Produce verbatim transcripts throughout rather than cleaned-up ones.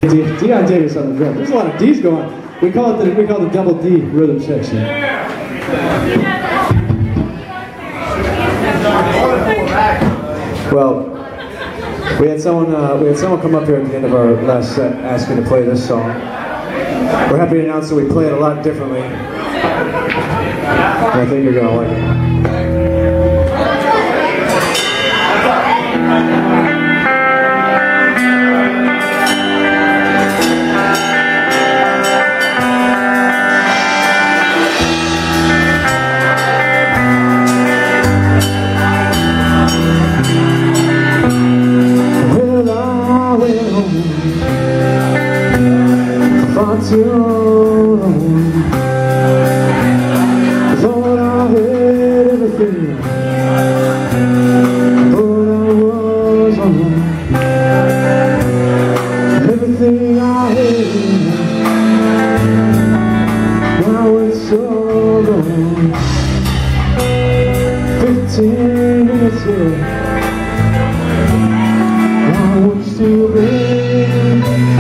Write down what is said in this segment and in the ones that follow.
Dion Davis on the drum. There's a lot of D's going. We call it the we call it the double D rhythm section. Well, we had someone uh, we had someone come up here at the end of our last set asking to play this song. We're happy to announce that we play it a lot differently. And I think you're gonna like it. Too long. Thought I had everything, but I was wrong. Everything I had when I went so long. Fifteen minutes here, I was still there.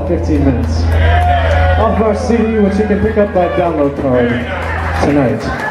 about fifteen minutes. Off our C D, which you can pick up by download card tonight.